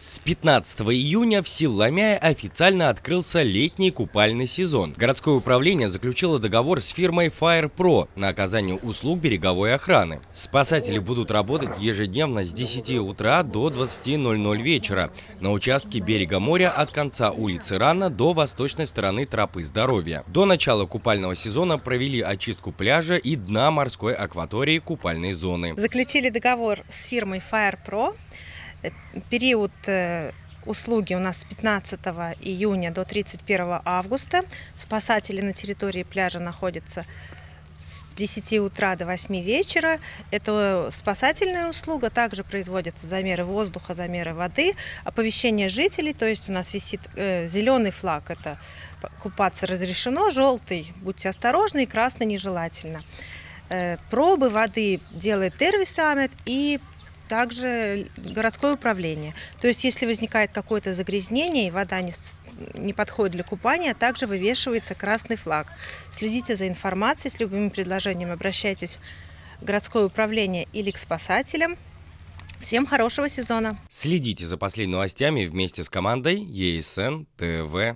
С 15 июня в Сил-Ломяе официально открылся летний купальный сезон. Городское управление заключило договор с фирмой Fire Pro на оказание услуг береговой охраны. Спасатели будут работать ежедневно с 10 утра до 20:00 вечера на участке берега моря от конца улицы Рана до восточной стороны Тропы Здоровья. До начала купального сезона провели очистку пляжа и дна морской акватории купальной зоны. Заключили договор с фирмой Fire Pro. Период услуги у нас с 15 июня до 31 августа. Спасатели на территории пляжа находятся с 10 утра до 8 вечера. Это спасательная услуга. Также производятся замеры воздуха, замеры воды, оповещение жителей. То есть у нас висит зеленый флаг, это купаться разрешено, желтый будьте осторожны и красный нежелательно. Пробы воды делает Тервисамет и также городское управление. То есть, если возникает какое-то загрязнение и вода не подходит для купания, также вывешивается красный флаг. Следите за информацией, с любыми предложениями обращайтесь в городское управление или к спасателям. Всем хорошего сезона! Следите за последними новостями вместе с командой ЕСН ТВ.